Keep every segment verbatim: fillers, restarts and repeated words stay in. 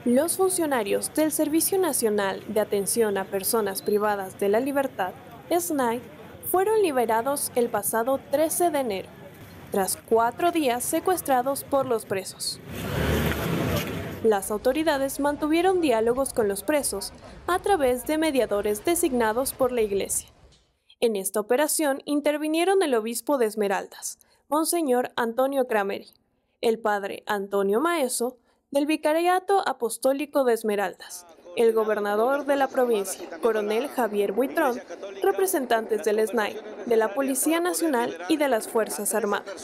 Los funcionarios del Servicio Nacional de Atención a Personas Privadas de la Libertad, S N A I, fueron liberados el pasado trece de enero, tras cuatro días secuestrados por los presos. Las autoridades mantuvieron diálogos con los presos a través de mediadores designados por la Iglesia. En esta operación intervinieron el obispo de Esmeraldas, Monseñor Antonio Crameri, el padre Antonio Maeso, del Vicariato Apostólico de Esmeraldas, el gobernador de la provincia, coronel Javier Buitrón, representantes del S N A I, de la Policía Nacional y de las Fuerzas Armadas.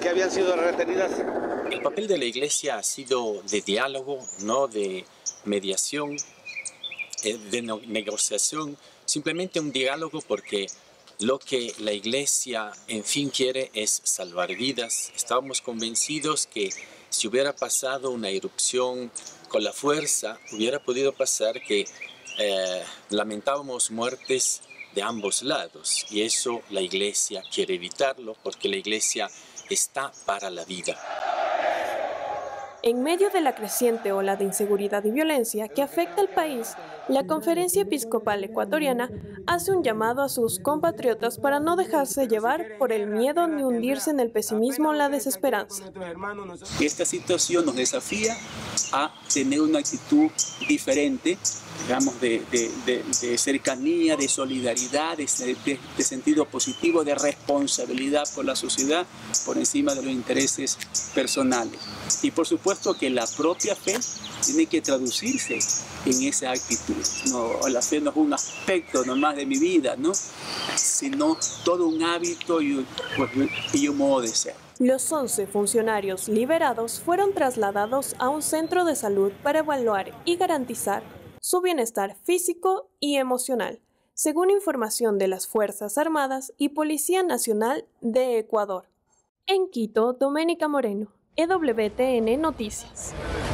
El papel de la Iglesia ha sido de diálogo, no de mediación, de negociación, simplemente un diálogo porque lo que la Iglesia en fin quiere es salvar vidas. Estábamos convencidos que si hubiera pasado una erupción con la fuerza, hubiera podido pasar que eh, lamentábamos muertes de ambos lados, y eso la Iglesia quiere evitarlo porque la Iglesia está para la vida. En medio de la creciente ola de inseguridad y violencia que afecta al país, la Conferencia Episcopal Ecuatoriana hace un llamado a sus compatriotas para no dejarse llevar por el miedo ni hundirse en el pesimismo o la desesperanza. Esta situación nos desafía a tener una actitud diferente, digamos, de, de, de, de cercanía, de solidaridad, de, de, de sentido positivo, de responsabilidad por la sociedad, por encima de los intereses personales. Y por supuesto que la propia fe tiene que traducirse en esa actitud. No, la fe no es un aspecto nomás de mi vida, ¿no?, sino todo un hábito y un, y un modo de ser. Los once funcionarios liberados fueron trasladados a un centro de salud para evaluar y garantizar su bienestar físico y emocional, según información de las Fuerzas Armadas y Policía Nacional de Ecuador. En Quito, Doménica Moreno, E W T N Noticias.